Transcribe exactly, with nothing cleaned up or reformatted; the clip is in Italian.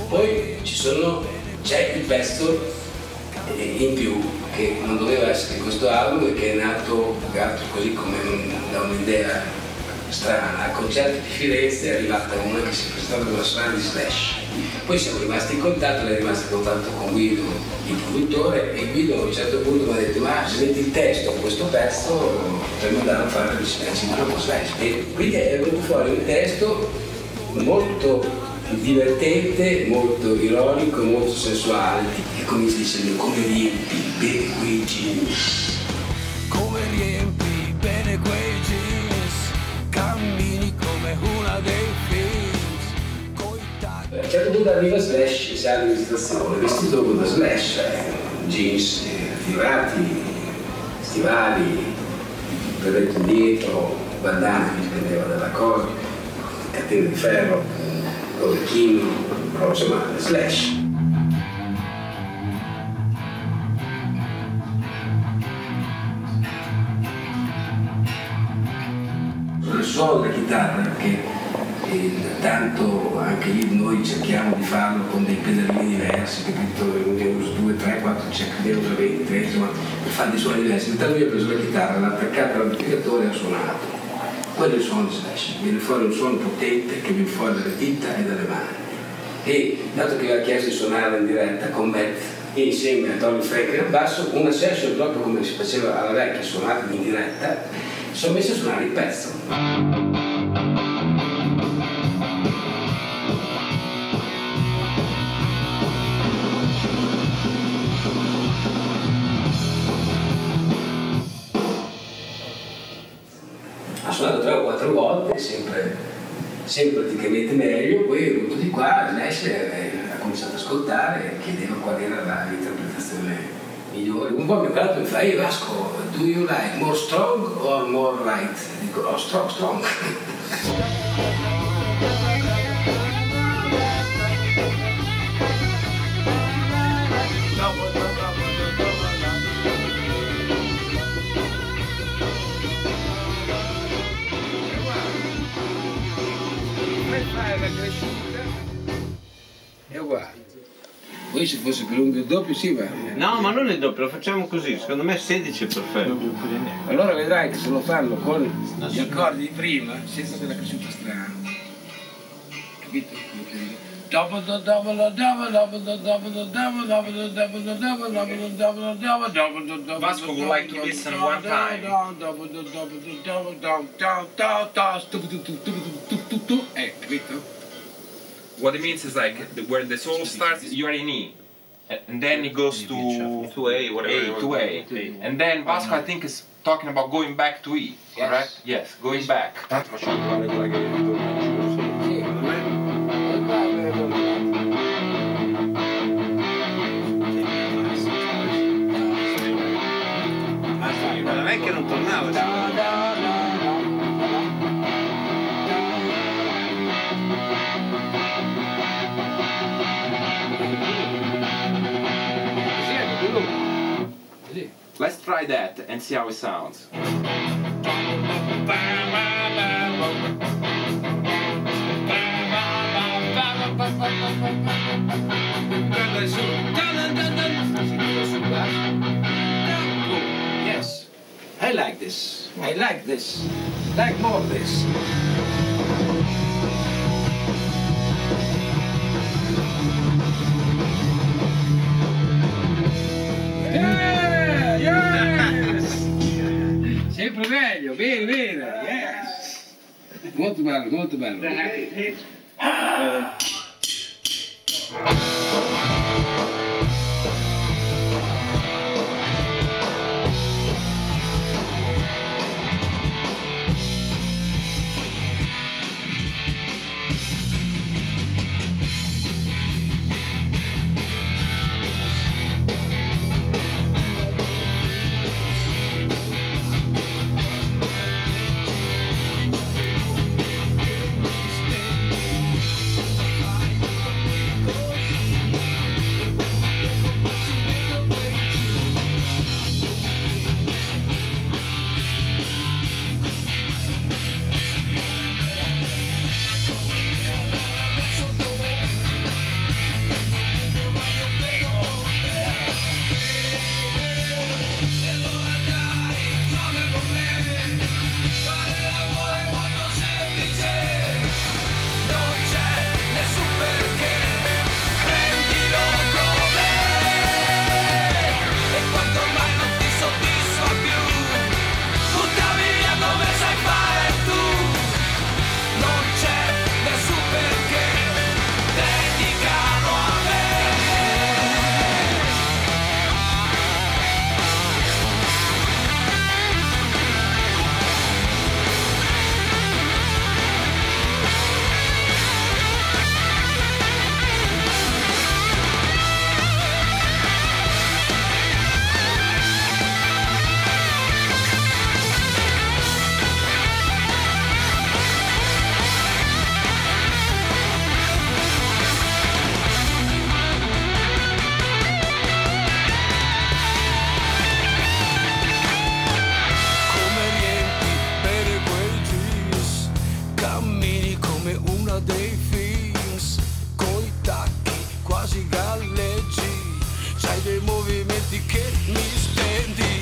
Poi ci sono, c'è il pezzo in più che non doveva essere in questo album e che è nato così come da un'idea strana. Al concerto di Firenze è arrivata una che si prestava con la suonare di Slash. Poi siamo rimasti in contatto, lei è rimasta in contatto con Guido, il produttore, e Guido a un certo punto mi ha detto: ma se metti il testo a questo pezzo potremmo andare a fare il cinema con Slash. E quindi è venuto fuori un testo molto divertente, molto ironico, molto sensuale, e come si dice, come riempi bene quei jeans. Come riempi bene quei jeans, cammini come una dei films, coi tagli. A un certo punto arriva Slash, sale in stazione, vestito come da Slash, jeans tirati, stivali, berretto dietro, bandana che dipendeva dalla cosa, catene di ferro, orecchino, insomma, Slash. Il suono della chitarra, che eh, tanto anche io, noi cerchiamo di farlo con dei pedalini diversi, capito? Ne uso due, tre, quattro, ne uso venti, tre, insomma, per fare dei suoni diversi. Intanto io ho preso la chitarra, l'ho attaccata all'amplificatore e ho suonato. Quello è il suono di Slash, viene fuori un suono potente che viene fuori dalle dita e dalle mani. E dato che aveva chiesto di suonare in diretta con Beth e insieme a Tony Franklin al basso, una session proprio come si faceva alla vecchia, suonata in diretta, sono messi a suonare il pezzo. Ha suonato tre o quattro volte, sempre, sempre praticamente meglio, poi è venuto di qua, Slash ha cominciato ad ascoltare e chiedeva qual era l'interpretazione migliore. Un po' più caldo mi fa: ehi Vasco, do you like more strong or more right? Dico: oh, strong, strong. È uguale. Poi se fosse più lungo il doppio sì, ma... No, ma non il doppio, lo facciamo così, secondo me sedici è perfetto. Allora vedrai che se lo fanno con gli accordi di prima, senza quella cresciuta strana. Capito? Double the double the double double the double the double double the double the double double the double the double double the double. Vasco would like to listen one time. Double the double the double down down down down. Eh, capito? What it means is like the, where the solo starts, you're in E, and then it goes to To A, whatever. A to A, and then Vasco I think is talking about going back to E, correct? Yes, going back. Tanto facciamo trovare quella che ritorna giù. Sì, ma non è che non tornava. Let's try that and see how it sounds. yes, I like this. I like this. Like more of this. Yeah, yes. Sempre meglio, bene, bene, yes. Molto bello, molto bello. movimenti che mi stendi.